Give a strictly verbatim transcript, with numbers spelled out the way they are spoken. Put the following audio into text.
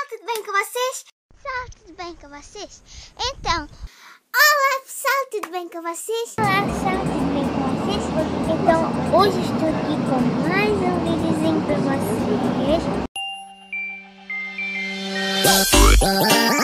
tudo bem com vocês? Pessoal, tudo bem com vocês? Então, olá pessoal, tudo bem com vocês? Olá pessoal, tudo bem com vocês? Então, hoje estou aqui com mais um videozinho para vocês.